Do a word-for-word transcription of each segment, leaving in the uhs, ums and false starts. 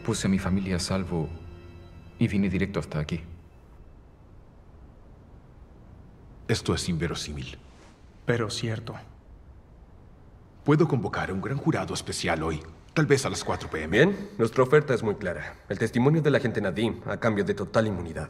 Puse a mi familia a salvo y vine directo hasta aquí. Esto es inverosímil. Pero cierto. Puedo convocar a un gran jurado especial hoy. Tal vez a las cuatro p m Bien, nuestra oferta es muy clara. El testimonio del agente Nadim a cambio de total inmunidad.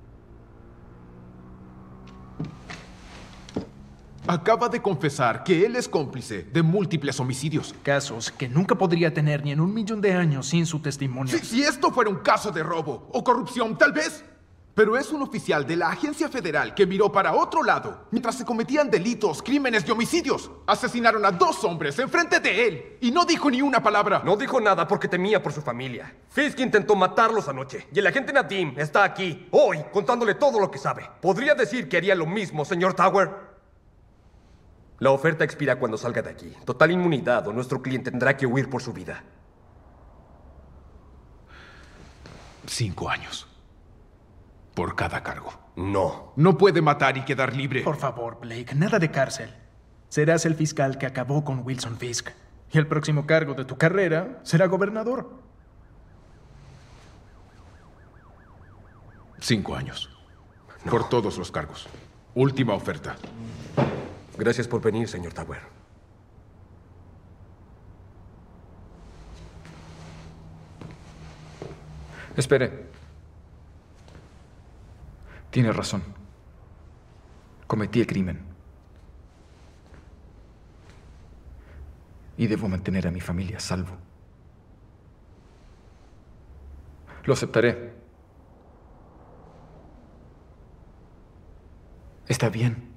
Acaba de confesar que él es cómplice de múltiples homicidios. Casos que nunca podría tener ni en un millón de años sin su testimonio. Si, si esto fuera un caso de robo o corrupción, tal vez. Pero es un oficial de la agencia federal que miró para otro lado mientras se cometían delitos, crímenes y homicidios. Asesinaron a dos hombres enfrente de él y no dijo ni una palabra. No dijo nada porque temía por su familia. Fisk intentó matarlos anoche y el agente Nadim está aquí, hoy, contándole todo lo que sabe. ¿Podría decir que haría lo mismo, señor Tower? La oferta expira cuando salga de aquí. Total inmunidad o nuestro cliente tendrá que huir por su vida. Cinco años. Por cada cargo. No. No puede matar y quedar libre. Por favor, Blake, nada de cárcel. Serás el fiscal que acabó con Wilson Fisk. Y el próximo cargo de tu carrera será gobernador. Cinco años. No. Por todos los cargos. Última oferta. Gracias por venir, señor Tower. Espere. Tiene razón. Cometí el crimen. Y debo mantener a mi familia a salvo. Lo aceptaré. Está bien.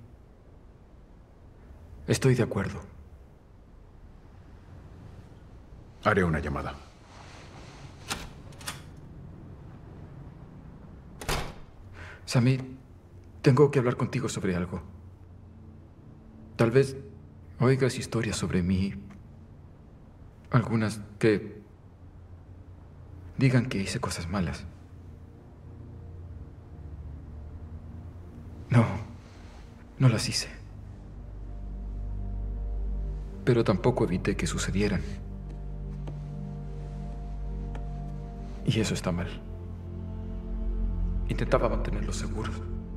Estoy de acuerdo. Haré una llamada. Sammy, tengo que hablar contigo sobre algo. Tal vez oigas historias sobre mí. Algunas que digan que hice cosas malas. No, no las hice. Pero tampoco evité que sucedieran. Y eso está mal. Intentaba mantenerlos seguros.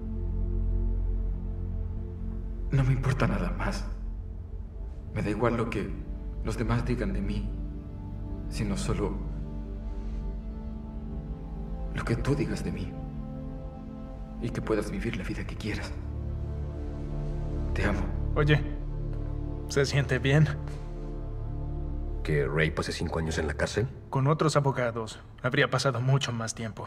No me importa nada más. Me da igual lo que los demás digan de mí, sino solo lo que tú digas de mí. Y que puedas vivir la vida que quieras. Te amo. Oye, ¿se siente bien? ¿Que Ray pase cinco años en la cárcel? Con otros abogados habría pasado mucho más tiempo.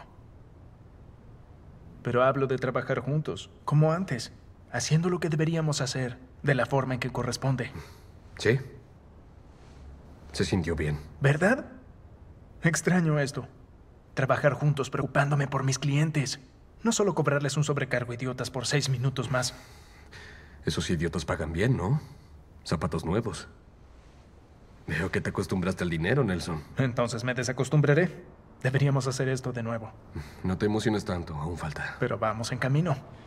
Pero hablo de trabajar juntos, como antes, haciendo lo que deberíamos hacer, de la forma en que corresponde. Sí. Se sintió bien. ¿Verdad? Extraño esto. Trabajar juntos preocupándome por mis clientes. No solo cobrarles un sobrecargo idiotas por seis minutos más. Esos idiotas pagan bien, ¿no? Zapatos nuevos. Veo que te acostumbraste al dinero, Nelson. Entonces me desacostumbraré. Deberíamos hacer esto de nuevo. No te emociones tanto, aún falta. Pero vamos en camino.